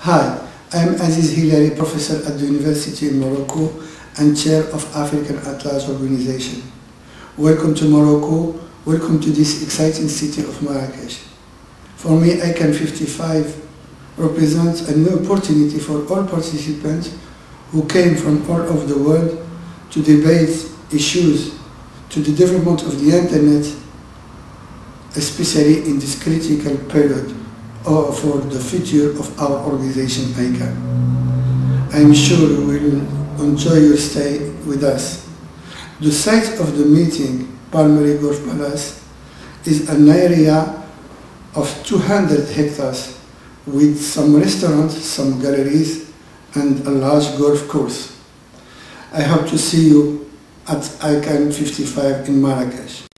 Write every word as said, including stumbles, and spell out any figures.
Hi, I am Aziz Hilali, professor at the University in Morocco and chair of African Atlas Organization. Welcome to Morocco, welcome to this exciting city of Marrakesh. For me, I CANN fifty-five represents a new opportunity for all participants who came from all over the world to debate issues to the development of the Internet, especially in this critical period or for the future of our organization ICANN. I am sure you will enjoy your stay with us. The site of the meeting, Palmery Golf Palace, is an area of two hundred hectares with some restaurants, some galleries, and a large golf course. I hope to see you at ICANN fifty-five in Marrakesh.